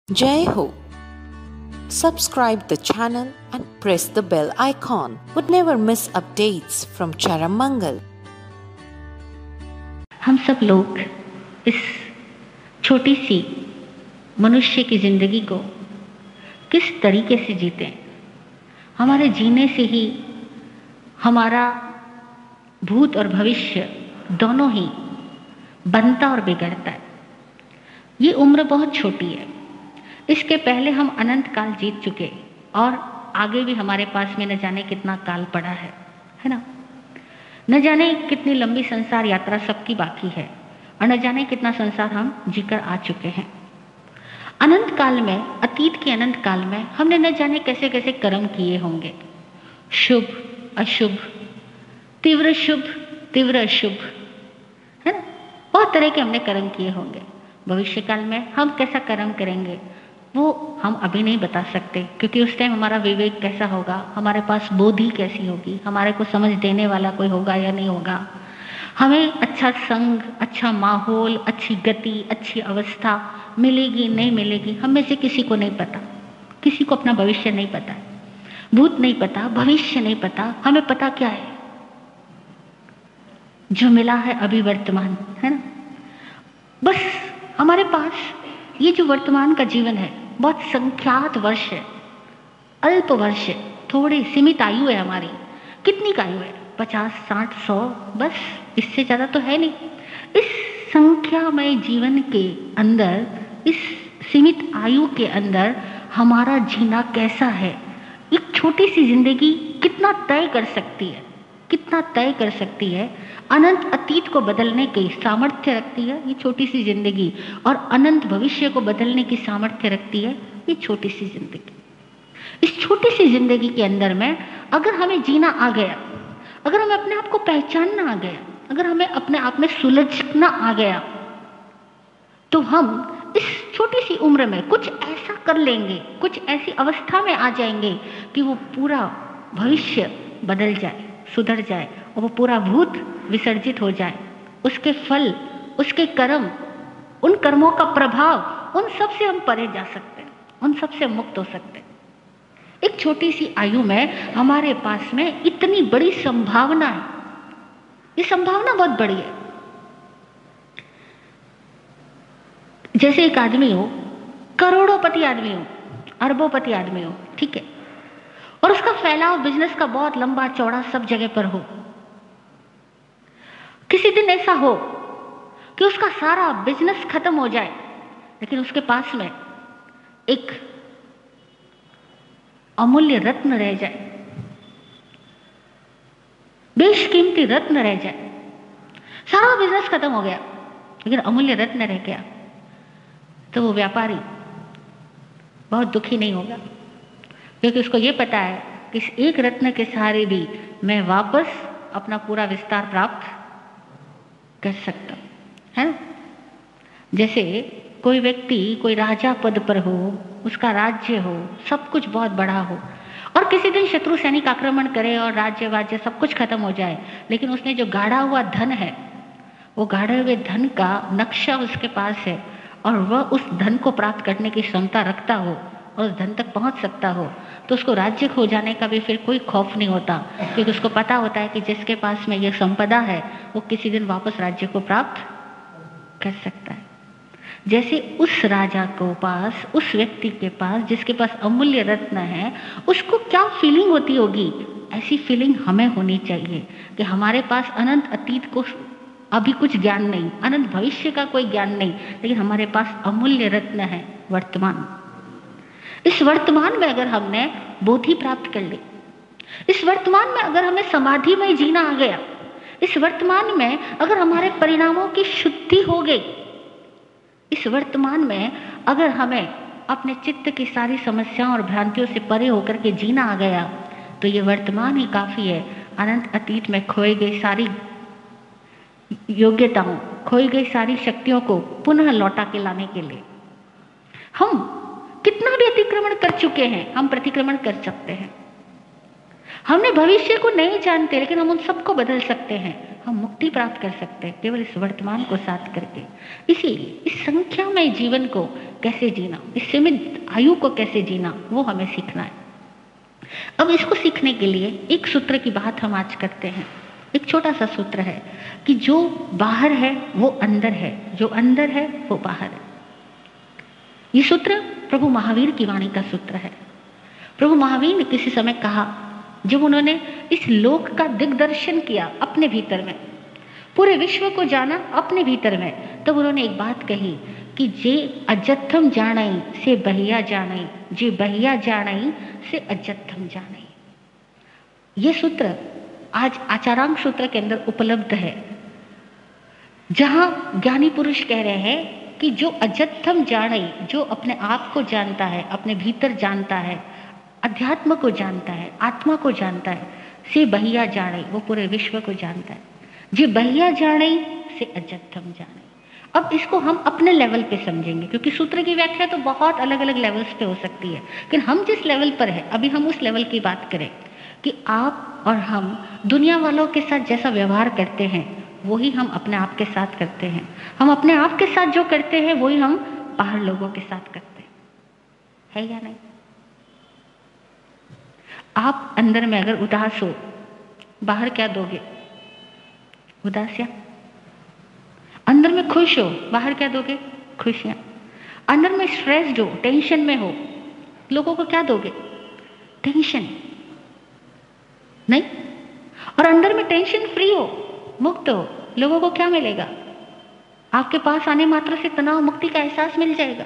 Jai Ho. Subscribe the channel and press the bell icon. Would never miss updates from Charammangal. हम सब लोग इस छोटी सी मनुष्य की जिंदगी को किस तरीके से जीते हैं। हमारे जीने से ही हमारा भूत और भविष्य दोनों ही बनता और बिगड़ता है। ये उम्र बहुत छोटी है। इसके पहले हम अनंत काल जीत चुके और आगे भी हमारे पास में न जाने कितना काल पड़ा है ना। न जाने कितनी लंबी संसार यात्रा सबकी बाकी है और न जाने कितना संसार हम जीकर आ चुके हैं। अनंत काल में, अतीत के अनंत काल में हमने न जाने कैसे कैसे कर्म किए होंगे, शुभ अशुभ, तीव्र शुभ तीव्र अशुभ, है ना। बहुत तरह के हमने कर्म किए होंगे। भविष्य काल में हम कैसा कर्म करेंगे वो हम अभी नहीं बता सकते, क्योंकि उस टाइम हमारा विवेक कैसा होगा, हमारे पास बुद्धि कैसी होगी, हमारे को समझ देने वाला कोई होगा या नहीं होगा, हमें अच्छा संग, अच्छा माहौल, अच्छी गति, अच्छी अवस्था मिलेगी नहीं मिलेगी, हम में से किसी को नहीं पता। किसी को अपना भविष्य नहीं पता, भूत नहीं पता, भविष्य नहीं पता। हमें पता क्या है? जो मिला है अभी वर्तमान, है ना। बस हमारे पास ये जो वर्तमान का जीवन है बहुत संख्यात वर्ष है, अल्प वर्ष है, थोड़ी सीमित आयु है हमारी। कितनी का आयु है? 50, 60, 100, बस, इससे ज़्यादा तो है नहीं। इस संख्यामय जीवन के अंदर, इस सीमित आयु के अंदर हमारा जीना कैसा है? एक छोटी सी जिंदगी कितना तय कर सकती है, कितना तय कर सकती है। अनंत अतीत को बदलने की सामर्थ्य रखती है ये छोटी सी जिंदगी, और अनंत भविष्य को बदलने की सामर्थ्य रखती है ये छोटी सी जिंदगी। इस छोटी सी जिंदगी के अंदर में अगर हमें जीना आ गया, अगर हमें अपने आप को पहचानना आ गया, अगर हमें अपने आप में सुलझना आ गया, तो हम इस छोटी सी उम्र में कुछ ऐसा कर लेंगे, कुछ ऐसी अवस्था में आ जाएंगे कि वो पूरा भविष्य बदल जाए, सुधर जाए, और वो पूरा भूत विसर्जित हो जाए। उसके फल, उसके कर्म, उन कर्मों का प्रभाव, उन सब से हम परे जा सकते हैं, उन सब से मुक्त हो सकते हैं। एक छोटी सी आयु में हमारे पास में इतनी बड़ी संभावना है। ये संभावना बहुत बड़ी है। जैसे एक आदमी हो, करोड़ोंपति आदमी हो, अरबोंपति आदमी हो, ठीक है, और उसका फैलाव बिजनेस का बहुत लंबा चौड़ा सब जगह पर हो। किसी दिन ऐसा हो कि उसका सारा बिजनेस खत्म हो जाए, लेकिन उसके पास में एक अमूल्य रत्न रह जाए, बेशकीमती रत्न रह जाए। सारा बिजनेस खत्म हो गया लेकिन अमूल्य रत्न रह गया, तो वो व्यापारी बहुत दुखी नहीं होगा, क्योंकि उसको ये पता है कि इस एक रत्न के सहारे भी मैं वापस अपना पूरा विस्तार प्राप्त कर सकता हूँ, है ना। जैसे कोई व्यक्ति कोई राजा पद पर हो, उसका राज्य हो, सब कुछ बहुत बड़ा हो, और किसी दिन शत्रु सैनिक आक्रमण करे और राज्य वाज्य सब कुछ खत्म हो जाए, लेकिन उसने जो गाढ़ा हुआ धन है, वो गाढ़े हुए धन का नक्शा उसके पास है, और वह उस धन को प्राप्त करने की क्षमता रखता हो और उस धन तक पहुंच सकता हो, तो उसको राज्य खो जाने का भी फिर कोई खौफ नहीं होता, क्योंकि उसको पता होता है कि जिसके पास में ये संपदा है वो किसी दिन वापस राज्य को प्राप्त कर सकता है। जैसे उस राजा को पास, उस व्यक्ति के पास जिसके पास अमूल्य रत्न है, उसको क्या फीलिंग होती होगी, ऐसी फीलिंग हमें होनी चाहिए कि हमारे पास अनंत अतीत को अभी कुछ ज्ञान नहीं, अनंत भविष्य का कोई ज्ञान नहीं, लेकिन हमारे पास अमूल्य रत्न है वर्तमान। इस वर्तमान में अगर हमने बोधि प्राप्त कर ली, इस वर्तमान में अगर हमें समाधि में जीना आ गया, इस वर्तमान में अगर हमारे परिणामों की शुद्धि हो गई, इस वर्तमान में अगर हमें अपने चित्त की सारी समस्याओं और भ्रांतियों से परे होकर के जीना आ गया, तो ये वर्तमान ही काफी है अनंत अतीत में खोई गई सारी योग्यताओं, खोई गई सारी शक्तियों को पुनः लौटा के लाने के लिए। हम कितना भी अतिक्रमण कर चुके हैं, हम प्रतिक्रमण कर सकते हैं। हमने भविष्य को नहीं जानते, लेकिन हम उन सबको बदल सकते हैं। हम मुक्ति प्राप्त कर सकते हैं केवल इस वर्तमान को साथ करके। इसीलिए इस संख्यामय जीवन को कैसे जीना, इस सीमित आयु को कैसे जीना, वो हमें सीखना है। अब इसको सीखने के लिए एक सूत्र की बात हम आज करते हैं। एक छोटा सा सूत्र है कि जो बाहर है वो अंदर है, जो अंदर है वो बाहर है। ये सूत्र प्रभु महावीर की वाणी का सूत्र है। प्रभु महावीर ने किसी समय कहा, जब उन्होंने इस लोक का दिग्दर्शन किया अपने भीतर में, पूरे विश्व को जाना अपने भीतर में, तब उन्होंने एक बात कही कि जे अजत्थम जानई से बहिया जानई, जे बहिया जानई से अजत्थम जानई। ये सूत्र आज आचारांग सूत्र के अंदर उपलब्ध है, जहां ज्ञानी पुरुष कह रहे हैं कि जो अजत्थम जानई, जो अपने आप को जानता है, अपने भीतर जानता है, अध्यात्म को जानता है, आत्मा को जानता है, से बहिया जानई, वो पूरे विश्व को जानता है। जे बहिया जानई से अजत्थम जानई। अब इसको हम अपने लेवल पे समझेंगे, क्योंकि सूत्र की व्याख्या तो बहुत अलग अलग लेवल्स पे हो सकती है, लेकिन हम जिस लेवल पर है अभी हम उस लेवल की बात करें कि आप और हम दुनिया वालों के साथ जैसा व्यवहार करते हैं वही हम अपने आप के साथ करते हैं। हम अपने आप के साथ जो करते हैं वही हम बाहर लोगों के साथ करते हैं, है या नहीं? आप अंदर में अगर उदास हो, बाहर क्या दोगे? उदासियां। अंदर में खुश हो, बाहर क्या दोगे? खुशियां। अंदर में स्ट्रेस्ड हो, टेंशन में हो, लोगों को क्या दोगे? टेंशन, नहीं? और अंदर में टेंशन फ्री हो, मुक्त हो, लोगों को क्या मिलेगा? आपके पास आने मात्र से तनाव मुक्ति का एहसास मिल जाएगा।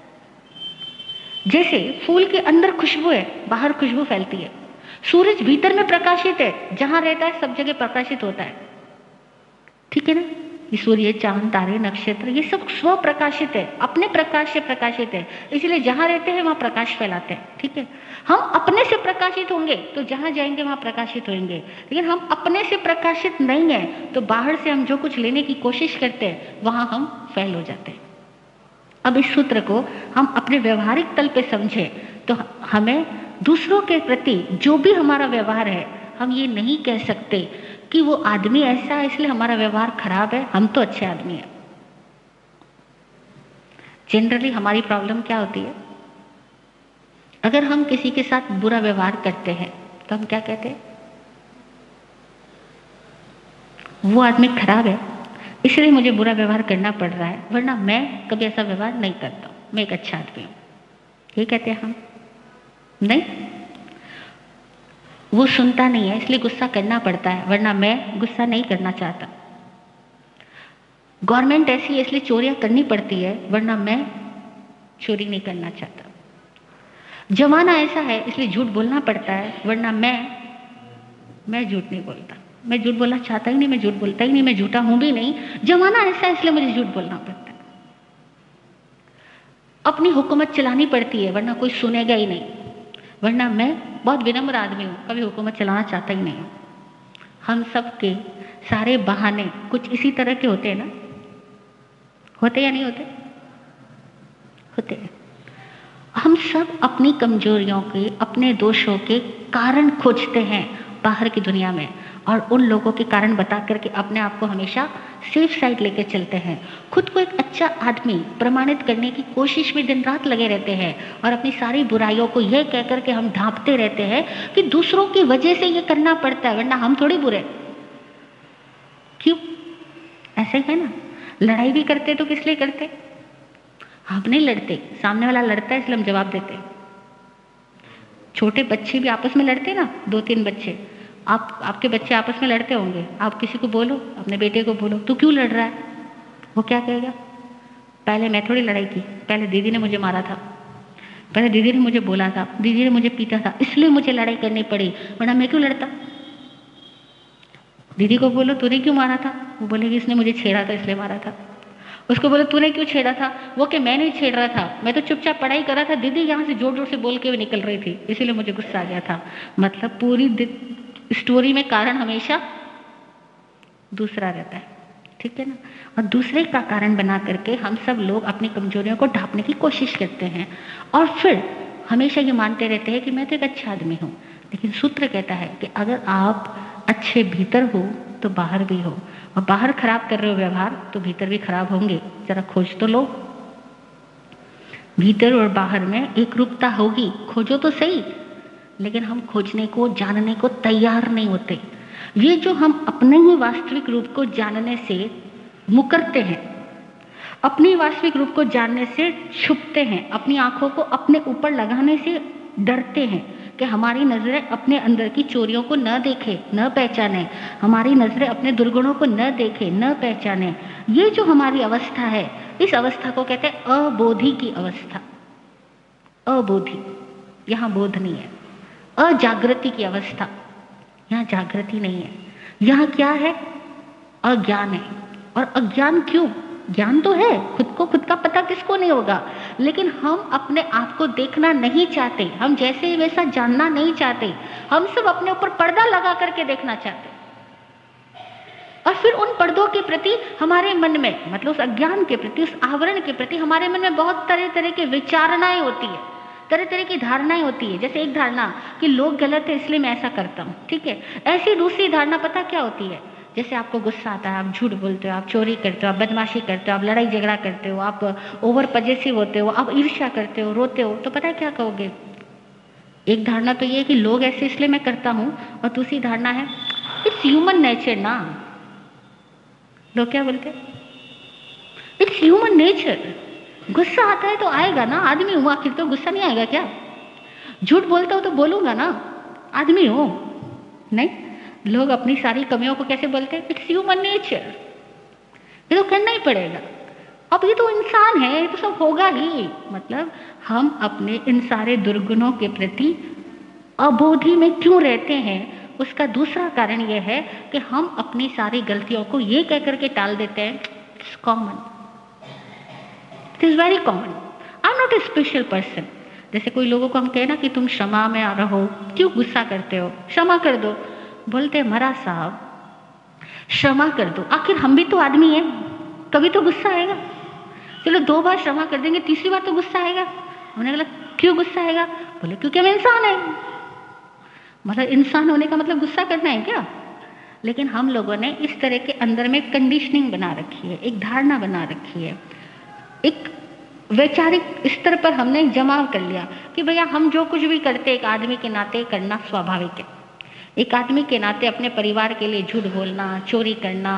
जैसे फूल के अंदर खुशबू है, बाहर खुशबू फैलती है। सूरज भीतर में प्रकाशित है, जहां रहता है सब जगह प्रकाशित होता है, ठीक है ना? ये सूर्य, चांद, तारे, नक्षत्र, ये सब स्व प्रकाशित है, अपने प्रकाश से प्रकाशित है, इसलिए जहां रहते हैं वहां प्रकाश फैलाते हैं, ठीक है? हम अपने से प्रकाशित होंगे तो जहां जाएंगे वहां प्रकाशित होंगे, लेकिन हम अपने से प्रकाशित नहीं है तो बाहर से हम जो कुछ लेने की कोशिश करते हैं वहां हम फैल हो जाते हैं। अब इस सूत्र को हम अपने व्यवहारिक तल पे समझे तो हमें दूसरों के प्रति जो भी हमारा व्यवहार है, हम ये नहीं कह सकते कि वो आदमी ऐसा है इसलिए हमारा व्यवहार खराब है, हम तो अच्छे आदमी हैं। जनरली हमारी प्रॉब्लम क्या होती है? अगर हम किसी के साथ बुरा व्यवहार करते हैं तो हम क्या कहते हैं? वो आदमी खराब है इसलिए मुझे बुरा व्यवहार करना पड़ रहा है, वरना मैं कभी ऐसा व्यवहार नहीं करता हूं, मैं एक अच्छा आदमी हूं। ये कहते हैं हम, नहीं? वो सुनता नहीं है इसलिए गुस्सा करना पड़ता है, वरना मैं गुस्सा नहीं करना चाहता। गवर्नमेंट ऐसी है इसलिए चोरियां करनी पड़ती है, वरना मैं चोरी नहीं करना चाहता। जमाना ऐसा है इसलिए झूठ बोलना पड़ता है, वरना मैं झूठ नहीं बोलता। मैं झूठ बोलना चाहता ही नहीं, मैं झूठ बोलता ही नहीं, मैं झूठा हूं भी नहीं। जमाना ऐसा है इसलिए मुझे झूठ बोलना पड़ता है। अपनी हुकूमत चलानी पड़ती है, वरना कोई सुनेगा ही नहीं, वरना मैं बहुत विनम्र आदमी हूं, कभी हुकूमत चलाना चाहता ही नहीं हूं। हम सब के सारे बहाने कुछ इसी तरह के होते हैं ना? होते या नहीं होते? होते हैं। हम सब अपनी कमजोरियों के, अपने दोषों के कारण खोजते हैं बाहर की दुनिया में, और उन लोगों के कारण बता करके अपने आप को हमेशा सेफ साइड लेकर चलते हैं। खुद को एक अच्छा आदमी प्रमाणित करने की कोशिश में दिन रात लगे रहते हैं, और अपनी सारी बुराइयों को यह कह करके हम ढांपते रहते हैं कि दूसरों की वजह से ये करना पड़ता है, वरना हम थोड़ी बुरे। क्यों? ऐसे है ना? लड़ाई भी करते तो किस लिए करते? हम नहीं लड़ते, सामने वाला लड़ता है इसलिए हम जवाब देते हैं। छोटे बच्चे भी आपस में लड़ते ना, 2-3 बच्चे, आपके बच्चे आपस में लड़ते होंगे, आप किसी को बोलो, अपने बेटे को बोलो, तू क्यों लड़ रहा है? वो क्या कहेगा? पहले मैं थोड़ी लड़ाई की, पहले दीदी ने मुझे मारा था, पहले दीदी ने मुझे बोला था, दीदी ने मुझे पीटा था, इसलिए मुझे लड़ाई करनी पड़ी, वरना मैं क्यों लड़ता? दीदी को बोलो तूने क्यों मारा था? वो बोलेगी इसने मुझे छेड़ा था इसलिए मारा था। उसको बोलो तूने क्यों छेड़ा था? वो कि मैं नहीं छेड़ रहा था, मैं तो चुपचाप पढ़ाई कर रहा था, दीदी यहाँ से जोर जोर से बोल के भी निकल रही थी इसीलिए मुझे गुस्सा आ गया था। मतलब पूरी स्टोरी में कारण हमेशा दूसरा रहता है, ठीक है ना? और दूसरे का कारण बना करके हम सब लोग अपनी कमजोरियों को ढांपने की कोशिश करते हैं, और फिर हमेशा ये मानते रहते हैं कि मैं तो एक अच्छा आदमी हूँ। लेकिन सूत्र कहता है कि अगर आप अच्छे भीतर हो तो बाहर भी हो, और बाहर खराब कर रहे हो व्यवहार तो भीतर भी खराब होंगे, जरा खोज तो लो। भीतर और बाहर में एक रूपता होगी, खोजो तो सही, लेकिन हम खोजने को, जानने को तैयार नहीं होते। ये जो हम अपने ही वास्तविक रूप को जानने से मुकरते हैं, अपनी वास्तविक रूप को जानने से छुपते हैं, अपनी आंखों को अपने ऊपर लगाने से डरते हैं कि हमारी नजरें अपने अंदर की चोरियों को न देखे, न पहचाने, हमारी नजरें अपने दुर्गुणों को न देखे, न पहचाने। ये जो हमारी अवस्था है, इस अवस्था को कहते हैं अबोधी की अवस्था। अबोधी, यहाँ बोध नहीं है। अजागृति की अवस्था, यहाँ जागृति नहीं है। यहाँ क्या है? अज्ञान है। और अज्ञान क्यों? ज्ञान तो है, खुद को खुद का पता किसको नहीं होगा, लेकिन हम अपने आप को देखना नहीं चाहते, हम जैसे ही वैसा जानना नहीं चाहते, हम सब अपने ऊपर पर्दा लगा करके देखना चाहते। और फिर उन पर्दों के प्रति हमारे मन में, मतलब उस अज्ञान के प्रति, उस आवरण के प्रति हमारे मन में बहुत तरह तरह की विचारणाएं होती है, तरह तरह की धारणाएं होती है। जैसे एक धारणा कि लोग गलत है इसलिए मैं ऐसा करता हूँ, ठीक है। ऐसी दूसरी धारणा पता क्या होती है? जैसे आपको गुस्सा आता है, आप झूठ बोलते हो, आप चोरी करते हो, आप बदमाशी करते हो, आप लड़ाई झगड़ा करते हो, आप ओवर पजेसिव होते हो, आप ईर्ष्या करते हो, रोते हो, तो पता है क्या कहोगे? एक धारणा तो ये है कि लोग ऐसे इसलिए मैं करता हूँ, और दूसरी धारणा है इट्स ह्यूमन नेचर ना। लोग क्या बोलते हैं? It's human nature. गुस्सा आता है तो आएगा ना, आदमी हूँ आखिर, तो गुस्सा नहीं आएगा क्या? झूठ बोलता हूँ तो बोलूंगा ना, आदमी हो। नहीं, लोग अपनी सारी कमियों को कैसे बोलते हैं? इट्स ह्यूमन नेचर, ये तो करना ही पड़ेगा, अब ये तो इंसान है, ये तो सब होगा ही। मतलब हम अपने इन सारे दुर्गुणों के प्रति अबोधी में क्यों रहते हैं? उसका दूसरा कारण यह है कि हम अपनी सारी गलतियों को ये कह करके टाल देते हैं it's common, it is very common, I am not a special person. जैसे कोई लोगों को हम कहें ना कि तुम क्षमा में आ रहो, क्यों गुस्सा करते हो, क्षमा कर दो। बोलते हैं महाराज साहब क्षमा कर दो, आखिर हम भी तो आदमी हैं, कभी तो गुस्सा आएगा। चलो 2 बार क्षमा कर देंगे, तीसरी बार तो गुस्सा आएगा। हमने बोला क्यों गुस्सा आएगा? बोले क्योंकि हम इंसान हैं। मतलब इंसान होने का मतलब गुस्सा करना है क्या? लेकिन हम लोगों ने इस तरह के अंदर में कंडीशनिंग बना रखी है, एक धारणा बना रखी है, एक वैचारिक स्तर पर हमने जमाव कर लिया कि भैया हम जो कुछ भी करते एक आदमी के नाते करना स्वाभाविक है। एक आदमी के नाते अपने परिवार के लिए झूठ बोलना, चोरी करना,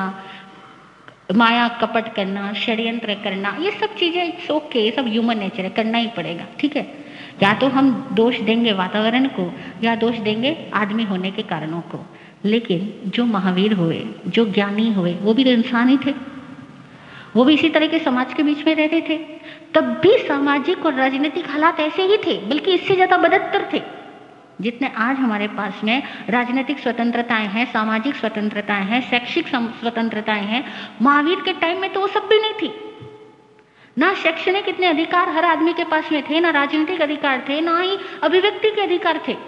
माया कपट करना, षड्यंत्र करना, ये सब चीजें इट्स ओके, ये सब ह्यूमन नेचर है, करना ही पड़ेगा, ठीक है। या तो हम दोष देंगे वातावरण को, या दोष देंगे आदमी होने के कारणों को। लेकिन जो महावीर हुए, जो ज्ञानी हुए, वो भी तो इंसान ही थे, वो भी इसी तरह के समाज के बीच में रहते थे। तब भी सामाजिक और राजनीतिक हालात ऐसे ही थे, बल्कि इससे ज्यादा बदतर थे जितने आज हमारे पास में राजनीतिक स्वतंत्रताएं हैं, सामाजिक स्वतंत्रताएं हैं, शैक्षिक स्वतंत्रताएं हैं। महावीर के टाइम में तो वो सब भी नहीं थी। ना शैक्षणिक इतने अधिकार हर आदमी के पास में थे, ना राजनीतिक अधिकार थे, ना ही अभिव्यक्ति के अधिकार थे।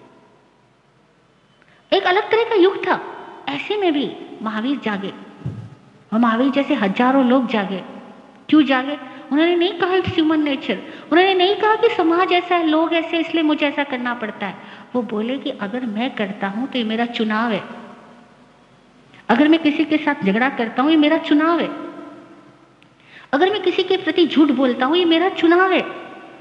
एक अलग तरह का युग था। ऐसे में भी महावीर जागे, और महावीर जैसे हजारों लोग जागे। क्यों जागे? उन्होंने नहीं कहा इट्स ह्यूमन नेचर, उन्होंने नहीं कहा कि समाज ऐसा है, लोग ऐसे इसलिए मुझे ऐसा करना पड़ता है। वो बोले कि अगर मैं करता हूं तो ये मेरा चुनाव है, अगर मैं किसी के साथ झगड़ा करता हूं ये मेरा चुनाव है, अगर मैं किसी के प्रति झूठ बोलता हूं ये मेरा चुनाव है,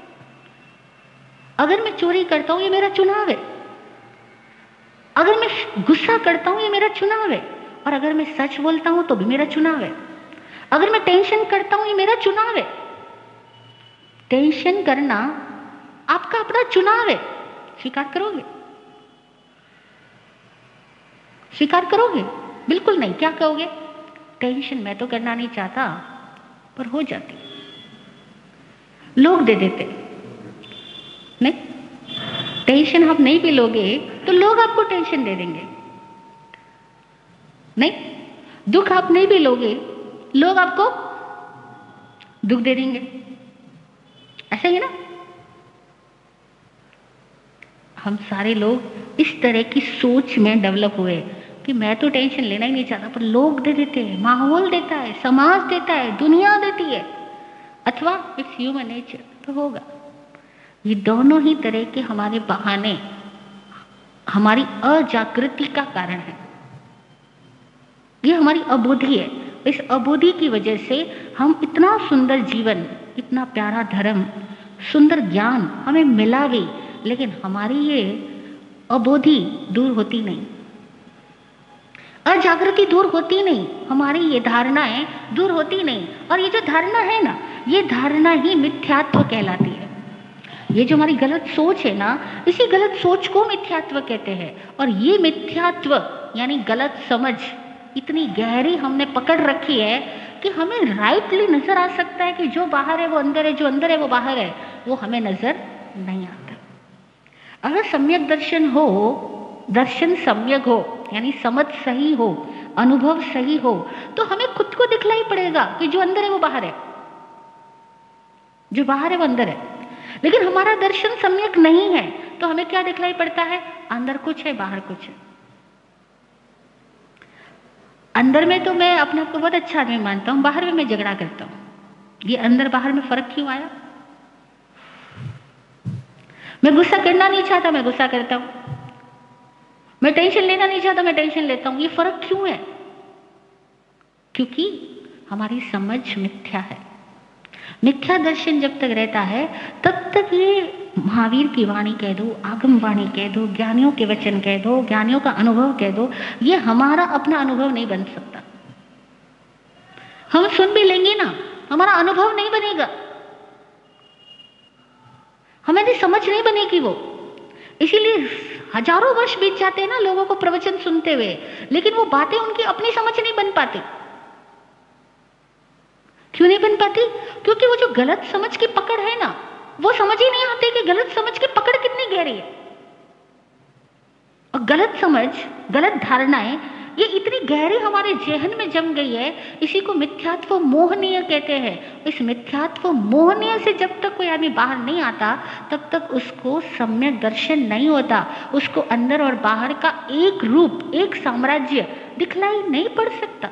अगर मैं चोरी करता हूं ये मेरा चुनाव है, अगर मैं गुस्सा करता हूं ये मेरा चुनाव है, और अगर मैं सच बोलता हूं तो भी मेरा चुनाव है, अगर मैं टेंशन करता हूं ये मेरा चुनाव है। टेंशन करना आपका अपना चुनाव है, स्वीकार करोगे? स्वीकार करोगे? बिल्कुल नहीं। क्या कहोगे? टेंशन मैं तो करना नहीं चाहता, पर हो जाती, लोग दे देते। नहीं, टेंशन आप नहीं भी लोगे तो लोग आपको टेंशन दे देंगे। नहीं, दुख आप नहीं भी लोगे, लोग आपको दुख दे देंगे। ऐसा ही ना? हम सारे लोग इस तरह की सोच में डेवलप हुए कि मैं तो टेंशन लेना ही नहीं चाहता, पर लोग दे देते हैं, माहौल देता है, समाज देता है, दुनिया देती है, अथवा इट्स ह्यूमन नेचर, तो होगा। ये दोनों ही तरह के हमारे बहाने हमारी अजागृति का कारण है। ये हमारी अबोधी है। इस अबोधी की वजह से हम इतना सुंदर जीवन, इतना प्यारा धर्म, सुंदर ज्ञान हमें मिला भी, लेकिन हमारी ये अबोधि दूर होती नहीं, अजागृति दूर होती नहीं, हमारी ये धारणाएं दूर होती नहीं। और ये जो धारणा है ना, ये धारणा ही मिथ्यात्व कहलाती है। ये जो हमारी गलत सोच है ना, इसी गलत सोच को मिथ्यात्व कहते हैं। और ये मिथ्यात्व यानी गलत समझ इतनी गहरी हमने पकड़ रखी है कि हमें राइटली नजर आ सकता है कि जो बाहर है वो अंदर है, जो अंदर है वो बाहर है, वो हमें नजर नहीं आता। अगर सम्यक दर्शन हो, दर्शन सम्यक हो यानी समझ सही हो, अनुभव सही हो, तो हमें खुद को दिखलाई पड़ेगा कि जो अंदर है वो बाहर है, जो बाहर है वो अंदर है। लेकिन हमारा दर्शन सम्यक नहीं है तो हमें क्या दिखलाई पड़ता है? अंदर कुछ है, बाहर कुछ है। अंदर में तो मैं अपने आप को बहुत अच्छा आदमी मानता हूं, बाहर में मैं झगड़ा करता हूं। ये अंदर बाहर में फर्क क्यों आया? मैं गुस्सा करना नहीं चाहता, मैं गुस्सा करता हूं। मैं टेंशन लेना नहीं चाहता, मैं टेंशन लेता हूं। ये फर्क क्यों है? क्योंकि हमारी समझ मिथ्या है। मिथ्या दर्शन जब तक रहता है तब तक ये महावीर की वाणी कह दो, आगम वाणी कह दो, ज्ञानियों के वचन कह दो, ज्ञानियों का अनुभव कह दो, ये हमारा अपना अनुभव नहीं बन सकता। हम सुन भी लेंगे ना, हमारा अनुभव नहीं बनेगा, हमारी समझ नहीं बनेगी वो। इसीलिए हजारों वर्ष बीत जाते हैं ना लोगों को प्रवचन सुनते हुए, लेकिन वो बातें उनकी अपनी समझ नहीं बन पाती। क्यों नहीं बन पाती? क्योंकि वो जो गलत समझ की पकड़ है ना, वो समझ ही नहीं आती कि गलत समझ की पकड़ कितनी गहरी है। और गलत समझ, गलत धारणाएं ये इतनी गहरी हमारे जेहन में जम गई है, इसी को मिथ्यात्व मोहनीय कहते हैं। इस मिथ्यात्व मोहनीय से जब तक कोई आदमी बाहर नहीं आता तब तक उसको सम्यक दर्शन नहीं होता, उसको अंदर और बाहर का एक रूप, एक साम्राज्य दिखलाई नहीं पड़ सकता।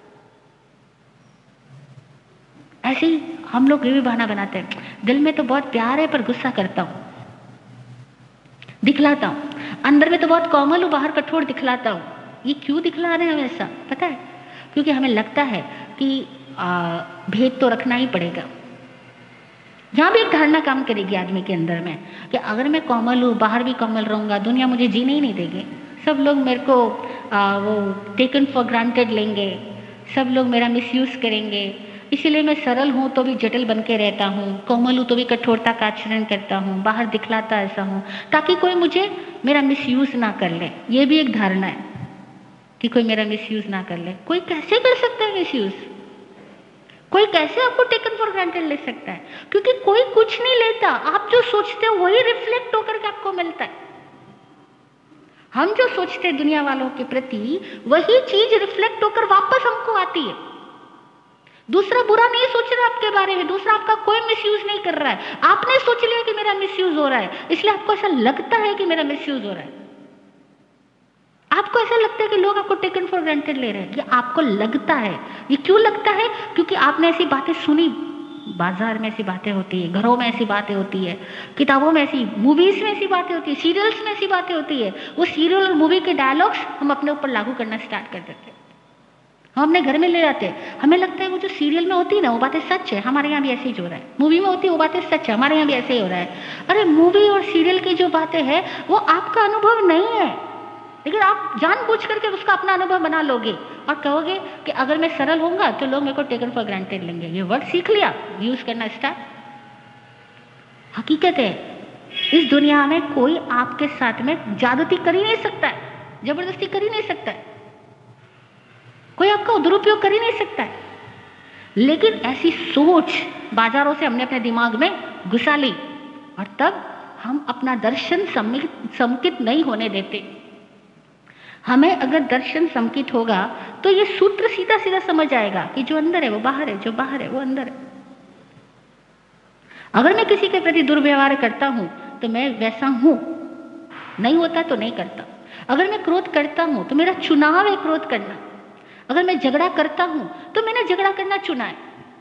ऐसे ही हम लोग ये भी बहाना बनाते हैं, दिल में तो बहुत प्यार है पर गुस्सा करता हूं, दिखलाता हूं। अंदर में तो बहुत कोमल हूं, बाहर कठोर दिखलाता हूं। ये क्यों दिखला रहे हैं हम ऐसा? पता है? क्योंकि हमें लगता है कि भेद तो रखना ही पड़ेगा। जहां भी एक धारणा काम करेगी आदमी के अंदर में कि अगर मैं कोमल हूं, बाहर भी कोमल रहूंगा, दुनिया मुझे जीने ही नहीं देगी, सब लोग मेरे को वो टेकन फॉर ग्रांटेड लेंगे, सब लोग मेरा मिसयूज करेंगे, इसीलिए मैं सरल हूं तो भी जटिल बन के रहता हूं, कोमल हूं तो भी कठोरता का आचरण करता हूं, बाहर दिखलाता ऐसा हूं ताकि कोई मुझे मेरा मिसयूज ना कर ले। ये भी एक धारणा है कि कोई मेरा मिसयूज ना कर ले। कोई कैसे कर सकता है मिसयूज? कोई कैसे आपको टेकन फॉर ग्रांटेड ले सकता है? क्योंकि कोई कुछ नहीं लेता, आप जो सोचते हो वही रिफ्लेक्ट होकर के आपको मिलता है। हम जो सोचते हैं दुनिया वालों के प्रति, वही चीज रिफ्लेक्ट होकर वापस हमको आती है। दूसरा बुरा नहीं सोच रहा आपके बारे में, दूसरा आपका कोई मिसयूज नहीं कर रहा है, आपने सोच लिया कि मेरा मिसयूज हो रहा है, इसलिए आपको ऐसा लगता है कि मेरा मिसयूज हो रहा है। आपको ऐसा लगता है कि लोग आपको टेकन फॉर ग्रांटेड ले रहे हैं, ये आपको लगता है। ये क्यों लगता है? क्योंकि आपने ऐसी बातें सुनी, बाजार में ऐसी बातें होती है, घरों में ऐसी बातें होती है, किताबों में ऐसी, मूवीज में ऐसी बातें होती है, सीरियल्स में ऐसी बातें होती है। वो सीरियल और मूवी के डायलॉग्स हम अपने ऊपर लागू करना स्टार्ट कर देते हैं, हम अपने घर में ले जाते हैं। हमें लगता है वो जो सीरियल में होती है ना वो बातें सच है, हमारे यहाँ भी ऐसे ही हो रहा है। मूवी में होती है वो बातें सच है, हमारे यहाँ भी ऐसे ही हो रहा है। अरे मूवी और सीरियल की जो बातें हैं वो आपका अनुभव नहीं है, लेकिन आप जानबूझ करके उसका अपना अनुभव बना लोगे और कहोगे कि अगर मैं सरल होऊंगा तो लोग मेरे को टेकन फॉर ग्रांटेड लेंगे। ये वर्ड सीख लिया, यूज करना स्टार्ट। हकीकत है इस दुनिया में कोई आपके साथ में ज्यादती कर ही नहीं सकता है, जबरदस्ती कर ही नहीं सकता है, कोई आपका दुरुपयोग कर ही नहीं सकता है। लेकिन ऐसी सोच बाजारों से हमने अपने दिमाग में घुसा ली और तब हम अपना दर्शन संकित नहीं होने देते। हमें अगर दर्शन संकित होगा तो ये सूत्र सीधा सीधा समझ आएगा कि जो अंदर है वो बाहर है, जो बाहर है वो अंदर है। अगर मैं किसी के प्रति दुर्व्यवहार करता हूं तो मैं वैसा हूं, नहीं होता तो नहीं करता। अगर मैं क्रोध करता हूं तो मेरा चुनाव है क्रोध करना। अगर मैं झगड़ा करता हूं तो मैंने झगड़ा करना चुना है,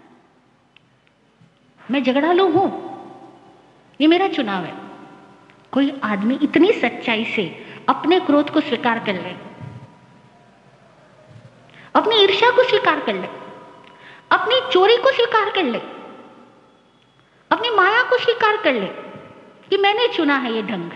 मैं झगड़ालू हूं, ये मेरा चुनाव है। कोई आदमी इतनी सच्चाई से अपने क्रोध को स्वीकार कर ले, अपनी ईर्ष्या को स्वीकार कर ले, अपनी चोरी को स्वीकार कर ले, अपनी माया को स्वीकार कर ले कि मैंने चुना है ये ढंग,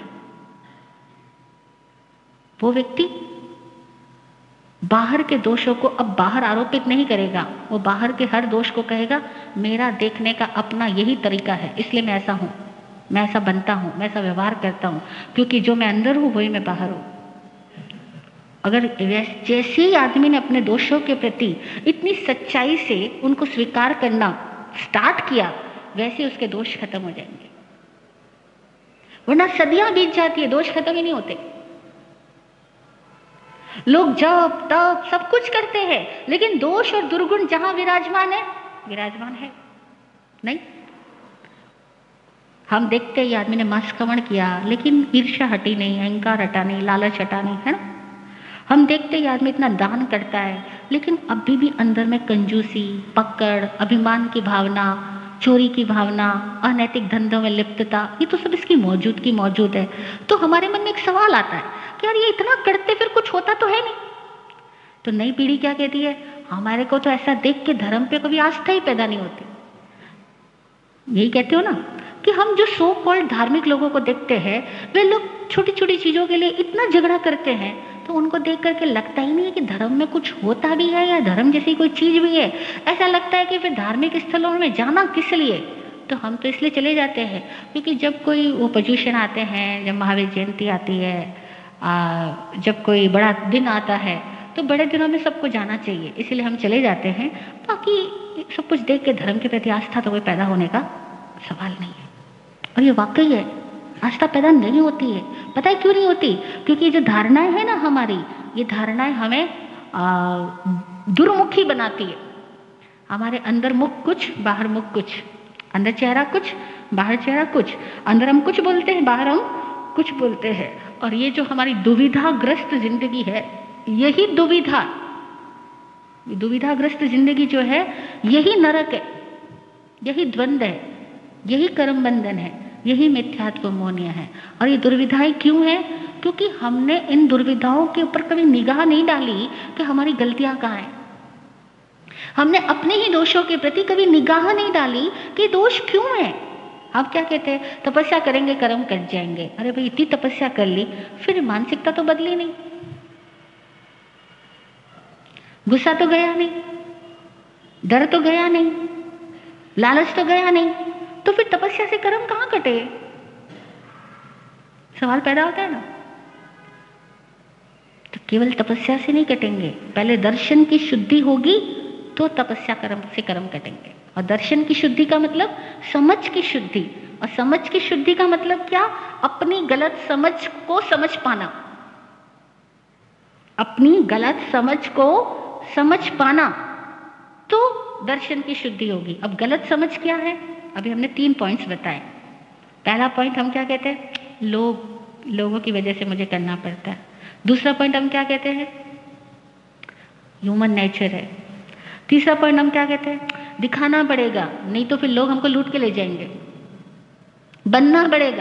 वो व्यक्ति बाहर के दोषों को अब बाहर आरोपित नहीं करेगा। वो बाहर के हर दोष को कहेगा मेरा देखने का अपना यही तरीका है, इसलिए मैं ऐसा हूं, मैं ऐसा बनता हूं, मैं ऐसा व्यवहार करता हूं, क्योंकि जो मैं अंदर हूं वही मैं बाहर हूं। अगर जैसे ही आदमी ने अपने दोषों के प्रति इतनी सच्चाई से उनको स्वीकार करना स्टार्ट किया, वैसे उसके दोष खत्म हो जाएंगे। वरना सदियां बीत जाती है, दोष खत्म ही नहीं होते। लोग जप तप सब कुछ करते हैं, लेकिन दोष और दुर्गुण जहां विराजमान है नहीं। हम देखते हैं आदमी ने मस्कमण किया लेकिन ईर्ष्या हटी नहीं, अहंकार हटा नहीं, लालच हटा नहीं, है ना। हम देखते हैं आदमी इतना दान करता है लेकिन अभी भी अंदर में कंजूसी, पकड़, अभिमान की भावना, चोरी की भावना, अनैतिक धंधों में लिप्तता, ये तो सब इसकी मौजूदगी मौजूद है। तो हमारे मन में एक सवाल आता है कि यार ये इतना करते फिर कुछ होता तो है नहीं। तो नई पीढ़ी क्या कहती है, हमारे को तो ऐसा देख के धर्म पे कभी आस्था ही पैदा नहीं होती। यही कहते हो ना कि हम जो सो कॉल्ड धार्मिक लोगों को देखते हैं, वे लोग छोटी छोटी चीजों के लिए इतना झगड़ा करते हैं, तो उनको देख करके लगता ही नहीं है कि धर्म में कुछ होता भी है या धर्म जैसी कोई चीज भी है। ऐसा लगता है कि फिर धार्मिक स्थलों में जाना किस लिए। तो हम तो इसलिए चले जाते हैं क्योंकि जब कोई वो पर्युषण आते हैं, जब महावीर जयंती आती है, जब कोई बड़ा दिन आता है, तो बड़े दिनों में सबको जाना चाहिए, इसलिए हम चले जाते हैं। बाकी सब कुछ देख के धर्म के प्रति आस्था तो कोई पैदा होने का सवाल नहीं है। और ये वाकई है, आस्था पैदा नहीं होती है। पता है क्यों नहीं होती? क्योंकि जो धारणाएं है ना हमारी, ये धारणाएं हमें दुर्मुखी बनाती है। हमारे अंदर मुख कुछ, बाहर मुख कुछ, अंदर चेहरा कुछ, बाहर चेहरा कुछ, अंदर हम कुछ बोलते हैं, बाहर हम कुछ बोलते हैं। और ये जो हमारी दुविधाग्रस्त जिंदगी है, यही दुविधाग्रस्त जिंदगी जो है, यही नरक है, यही द्वंद्व है, यही कर्म बंधन है, यही मिथ्यात्व मोहनिया है। और ये दुर्विधाएं क्यों है? क्योंकि हमने इन दुर्विधाओं के ऊपर कभी निगाह नहीं डाली कि हमारी गलतियां कहाँ हैं। हमने अपने ही दोषों के प्रति कभी निगाह नहीं डाली कि दोष क्यों है। हम क्या कहते हैं, तपस्या करेंगे कर्म कट जाएंगे। अरे भाई, इतनी तपस्या कर ली, फिर मानसिकता तो बदली नहीं, गुस्सा तो गया नहीं, डर तो गया नहीं, लालच तो गया नहीं, तो फिर तपस्या से कर्म कहां कटे? सवाल पैदा होता है ना। तो केवल तपस्या से नहीं कटेंगे, पहले दर्शन की शुद्धि होगी तो तपस्या कर्म से कर्म कटेंगे। और दर्शन की शुद्धि का मतलब समझ की शुद्धि, और समझ की शुद्धि का मतलब क्या? अपनी गलत समझ को समझ पाना, अपनी गलत समझ को समझ पाना, तो दर्शन की शुद्धि होगी। अब गलत समझ क्या है? अभी हमने 3 पॉइंट्स बताए। पहला पॉइंट हम क्या कहते हैं? लोगों की वजह से मुझे करना पड़ता है। दूसरा पॉइंट हम क्या कहते हैं? ह्यूमन नेचर है। तीसरा पॉइंट हम क्या कहते हैं? दिखाना पड़ेगा, नहीं तो फिर लोग हमको लूट के ले जाएंगे, बनना पड़ेगा,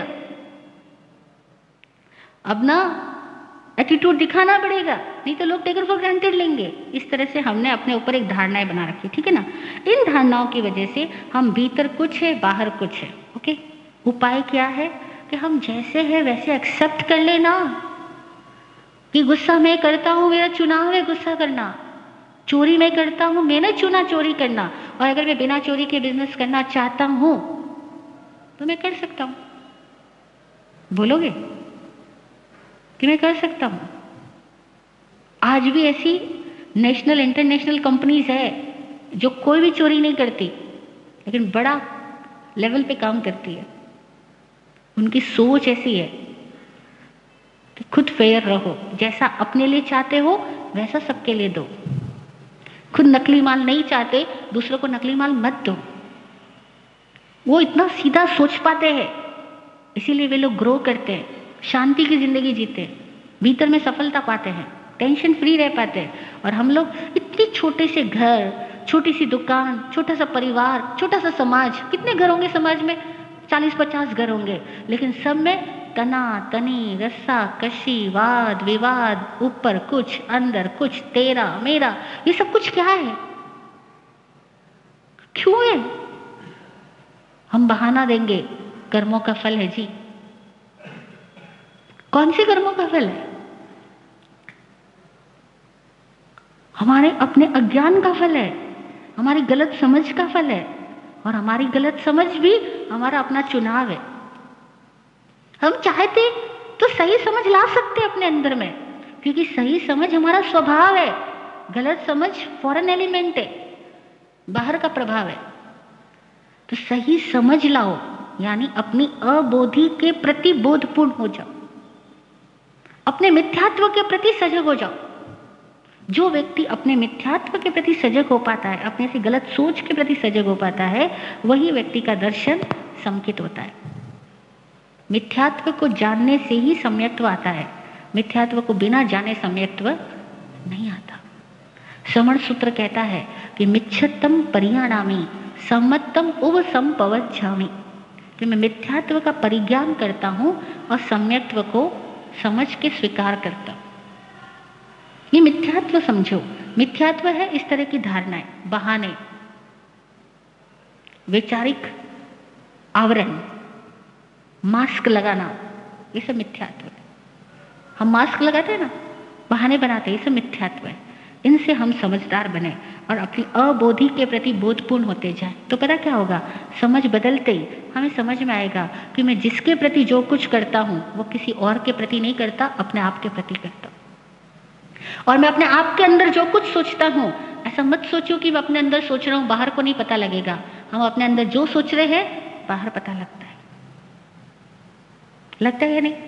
अब ना एटीट्यूड दिखाना पड़ेगा, नहीं तो लोग टेकन फॉर ग्रांटेड लेंगे। इस तरह से हमने अपने ऊपर एक धारणाएं बना रखी, ठीक है ना। इन धारणाओं की वजह से हम भीतर कुछ है, बाहर कुछ है। ओके, उपाय क्या है कि हम जैसे है वैसे एक्सेप्ट कर लेना कि गुस्सा मैं करता हूं, मेरा चुनाव है गुस्सा करना। चोरी मैं करता हूं, मैंने चुना चोरी करना, और अगर मैं बिना चोरी के बिजनेस करना चाहता हूं तो मैं कर सकता हूं। बोलोगे कि मैं कर सकता हूं? आज भी ऐसी नेशनल इंटरनेशनल कंपनीज है जो कोई भी चोरी नहीं करती, लेकिन बड़ा लेवल पे काम करती है। उनकी सोच ऐसी है कि खुद फेयर रहो, जैसा अपने लिए चाहते हो वैसा सबके लिए दो। खुद नकली माल नहीं चाहते, दूसरों को नकली माल मत दो। वो इतना सीधा सोच पाते हैं, इसीलिए वे लोग ग्रो करते हैं, शांति की जिंदगी जीते हैं, भीतर में सफलता पाते हैं, टेंशन फ्री रह पाते हैं। और हम लोग इतने छोटे से घर, छोटी सी दुकान, छोटा सा परिवार, छोटा सा समाज, कितने घर होंगे समाज में? 40-50 घर होंगे, लेकिन सब में तना तनी, रस्सा कशी, वाद विवाद, ऊपर कुछ अंदर कुछ, तेरा मेरा, ये सब कुछ क्या है? क्यों है? हम बहाना देंगे, कर्मों का फल है जी। कौन से कर्मों का फल है? हमारे अपने अज्ञान का फल है, हमारी गलत समझ का फल है, और हमारी गलत समझ भी हमारा अपना चुनाव है। हम चाहते तो सही समझ ला सकते अपने अंदर में, क्योंकि सही समझ हमारा स्वभाव है, गलत समझ फॉरेन एलिमेंट है, बाहर का प्रभाव है। तो सही समझ लाओ, यानी अपनी अबोधि के प्रति बोधपूर्ण हो जाओ, अपने मिथ्यात्व के प्रति सजग हो जाओ। जो व्यक्ति अपने मिथ्यात्व के प्रति सजग हो पाता है, अपने से गलत सोच के प्रति सजग हो पाता है, वही व्यक्ति का दर्शन समकित होता है। मिथ्यात्व को जानने से ही सम्यक्त्व आता है, मिथ्यात्व को बिना जाने सम्यक्त्व नहीं आता। समण सूत्र कहता है कि मिच्छत्तम परियाणामि सम्मत्तम उव संपवज्जामि, कि मैं मिथ्यात्व का परिज्ञान करता हूं और सम्यक्त्व को समझ के स्वीकार करता हूं। ये मिथ्यात्व समझो, मिथ्यात्व है इस तरह की धारणाएं, बहाने, वैचारिक आवरण, मास्क लगाना, ये सब मिथ्यात्व है। हम मास्क लगाते हैं ना, बहाने बनाते हैं, ये सब मिथ्यात्व है। इनसे हम समझदार बने और अपनी अबोधि के प्रति बोधपूर्ण होते जाएं, तो पता क्या होगा, समझ बदलते ही हमें समझ में आएगा कि मैं जिसके प्रति जो कुछ करता हूं वो किसी और के प्रति नहीं करता, अपने आप के प्रति करता हूं। और मैं अपने आप के अंदर जो कुछ सोचता हूं, ऐसा मत सोचो कि मैं अपने अंदर सोच रहा हूं, बाहर को नहीं पता लगेगा। हम अपने अंदर जो सोच रहे हैं बाहर पता लगता है, लगता है या नहीं?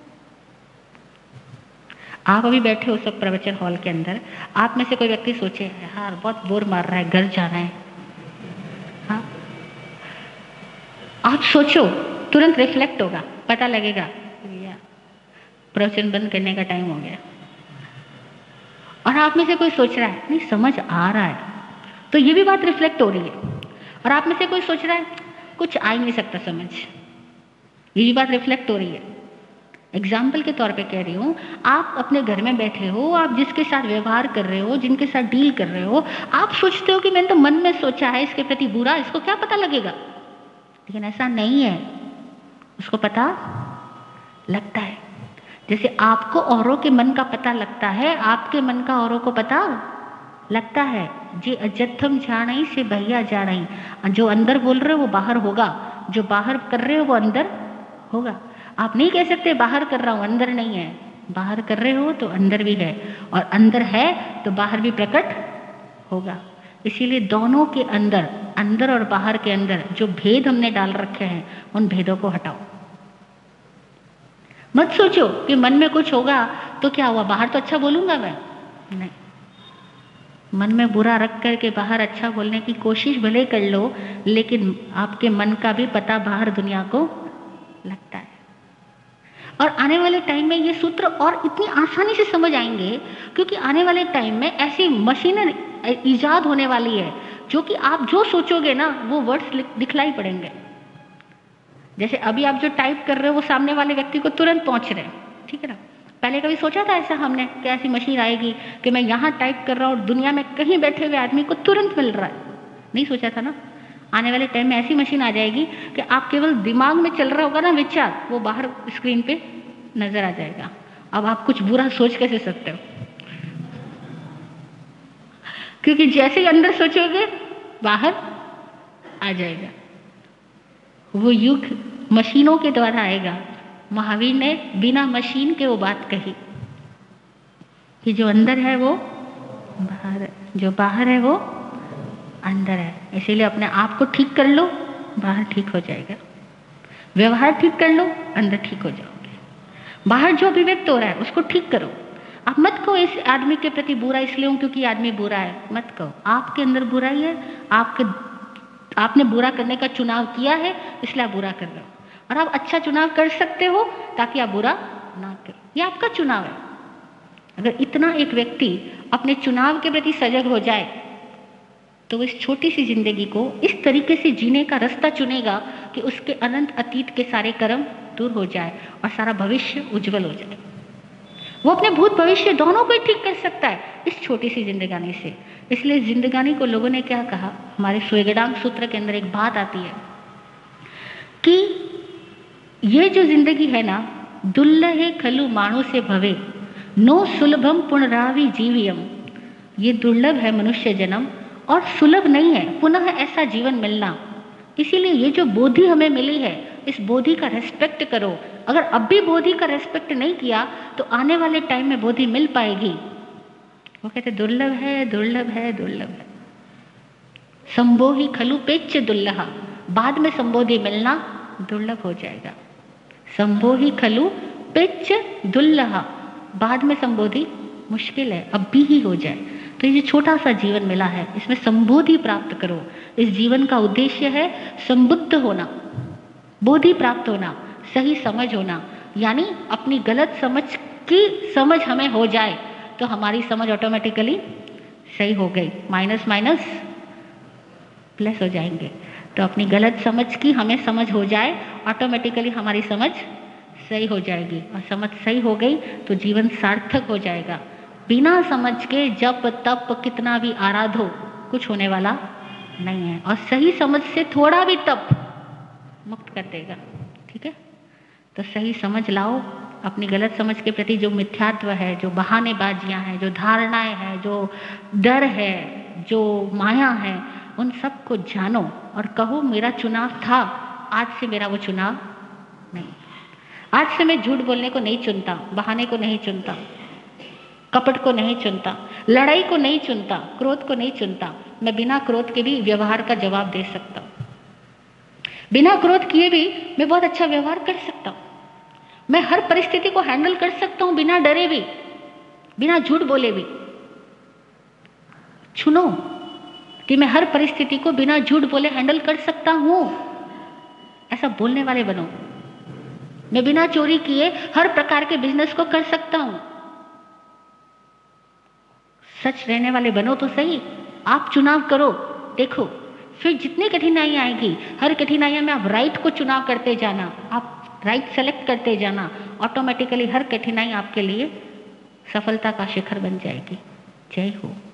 आप अभी बैठे हो सब प्रवचन हॉल के अंदर, आप में से कोई व्यक्ति सोचे यार बहुत बोर मार रहा है, घर जाना है, हाँ, आप सोचो, तुरंत रिफ्लेक्ट होगा, पता लगेगा प्रवचन बंद करने का टाइम हो गया। और आप में से कोई सोच रहा है नहीं समझ आ रहा है, तो ये भी बात रिफ्लेक्ट हो रही है। और आप में से कोई सोच रहा है कुछ आ ही नहीं सकता समझ, ये भी बात रिफ्लेक्ट हो रही है। एग्जाम्पल के तौर पे कह रही हूँ, आप अपने घर में बैठे हो, आप जिसके साथ व्यवहार कर रहे हो, जिनके साथ डील कर रहे हो, आप सोचते हो कि मैंने तो मन में सोचा है इसके प्रति बुरा, इसको क्या पता लगेगा, लेकिन ऐसा नहीं है, उसको पता लगता है। जैसे आपको औरों के मन का पता लगता है, आपके मन का औरों को पता लगता है। जे अजत्थम जानाई से भैया जानाई, जो अंदर बोल रहे हो वो बाहर होगा, जो बाहर कर रहे हो वो अंदर होगा। आप नहीं कह सकते बाहर कर रहा हूं अंदर नहीं है, बाहर कर रहे हो तो अंदर भी है, और अंदर है तो बाहर भी प्रकट होगा। इसीलिए दोनों के अंदर, अंदर और बाहर के अंदर जो भेद हमने डाल रखे हैं, उन भेदों को हटाओ। मत सोचो कि मन में कुछ होगा तो क्या हुआ, बाहर तो अच्छा बोलूंगा मैं, नहीं, मन में बुरा रख करके बाहर अच्छा बोलने की कोशिश भले कर लो, लेकिन आपके मन का भी पता बाहर दुनिया को लगता है। और आने वाले टाइम में ये सूत्र और इतनी आसानी से समझ आएंगे, क्योंकि आने वाले टाइम में ऐसी मशीनें इजाद होने वाली है जो कि आप जो सोचोगे ना वो वर्ड्स दिखलाई पड़ेंगे। जैसे अभी आप जो टाइप कर रहे हो वो सामने वाले व्यक्ति को तुरंत पहुंच रहे हैं, ठीक है ना। पहले कभी सोचा था ऐसा हमने कि ऐसी मशीन आएगी कि मैं यहाँ टाइप कर रहा हूँ और दुनिया में कहीं बैठे हुए आदमी को तुरंत मिल रहा है, नहीं सोचा था ना। आने वाले टाइम में ऐसी मशीन आ जाएगी कि आप केवल दिमाग में चल रहा होगा ना विचार, वो बाहर स्क्रीन पे नजर आ जाएगा। अब आप कुछ बुरा सोच कैसे सकते हो, क्योंकि जैसे ही अंदर सोचोगे बाहर आ जाएगा। वो युग मशीनों के द्वारा आएगा। महावीर ने बिना मशीन के वो बात कही कि जो अंदर है वो बाहर है, जो बाहर है वो अंदर है। इसीलिए अपने आप को ठीक कर लो, बाहर ठीक हो जाएगा। व्यवहार ठीक कर लो, अंदर ठीक हो जाओगे। बाहर जो अभिव्यक्त हो रहा है उसको ठीक करो। आप मत कहो इस आदमी के प्रति बुरा इसलिए हूं क्योंकि आदमी बुरा है, मत कहो। आपके अंदर बुराई है, आपने बुरा करने का चुनाव किया है, इसलिए आप बुरा कर रहे हो। और आप अच्छा चुनाव कर सकते हो ताकि आप बुरा ना करो, ये आपका चुनाव है। अगर इतना एक व्यक्ति अपने चुनाव के प्रति सजग हो जाए तो वो इस छोटी सी जिंदगी को इस तरीके से जीने का रास्ता चुनेगा कि उसके अनंत अतीत के सारे कर्म दूर हो जाए और सारा भविष्य उज्जवल हो जाए। वो अपने भूत भविष्य दोनों को ही ठीक कर सकता है इस छोटी सी जिंदगानी से। इसलिए जिंदगानी को लोगों ने क्या कहा, हमारे स्वेगडांग सूत्र के अंदर एक बात आती है कि ये जो जिंदगी है ना, दुर्लहे खलु माणु से भवे, नो सुलभम पुनरावि जीवियम। ये दुर्लभ है मनुष्य जन्म और सुलभ नहीं है पुनः ऐसा जीवन मिलना। इसीलिए ये जो बोधि हमें मिली है, इस बोधि का रेस्पेक्ट करो। अगर अब भी बोधि का रेस्पेक्ट नहीं किया तो आने वाले टाइम में बोधि मिल पाएगी। वो कहते दुर्लभ है, दुर्लभ है, दुर्लभ है। संबोहि खलु पेच्च दुर्लहा, बाद में संबोधि मिलना दुर्लभ हो जाएगा। संबोहि खलु पेच्च दुर्लहा, बाद में संबोधि मुश्किल है, अब भी ही हो जाए। तो ये छोटा सा जीवन मिला है, इसमें संबोधि प्राप्त करो। इस जीवन का उद्देश्य है संबुद्ध होना, बोधि प्राप्त होना, सही समझ होना। यानी अपनी गलत समझ की समझ हमें हो जाए तो हमारी समझ ऑटोमेटिकली सही हो गई, माइनस माइनस प्लस हो जाएंगे। तो अपनी गलत समझ की हमें समझ हो जाए, ऑटोमेटिकली हमारी समझ सही हो जाएगी। और समझ सही हो गई तो जीवन सार्थक हो जाएगा। बिना समझ के जप तप कितना भी आराधो, कुछ होने वाला नहीं है। और सही समझ से थोड़ा भी तप मुक्त कर देगा। ठीक है, तो सही समझ लाओ। अपनी गलत समझ के प्रति जो मिथ्यात्व है, जो बहानेबाजियां हैं, जो धारणाएं हैं, जो डर है, जो माया है, उन सब को जानो और कहो मेरा चुनाव था, आज से मेरा वो चुनाव नहीं। आज से मैं झूठ बोलने को नहीं चुनता, बहाने को नहीं चुनता, कपट को नहीं चुनता, लड़ाई को नहीं चुनता, क्रोध को नहीं चुनता। मैं बिना क्रोध के भी व्यवहार का जवाब दे सकता हूँ। बिना क्रोध किए भी मैं बहुत अच्छा व्यवहार कर सकता हूँ। मैं हर परिस्थिति को हैंडल कर सकता हूँ बिना डरे भी, बिना झूठ बोले भी। चुनो कि मैं हर परिस्थिति को बिना झूठ बोले हैंडल कर सकता हूँ, ऐसा बोलने वाले बनो। मैं बिना चोरी किए हर प्रकार के बिजनेस को कर सकता हूँ, सच रहने वाले बनो तो सही। आप चुनाव करो, देखो फिर जितनी कठिनाई आएगी, हर कठिनाइयों में आप राइट को चुनाव करते जाना, आप राइट सेलेक्ट करते जाना, ऑटोमेटिकली हर कठिनाई आपके लिए सफलता का शिखर बन जाएगी। जय हो।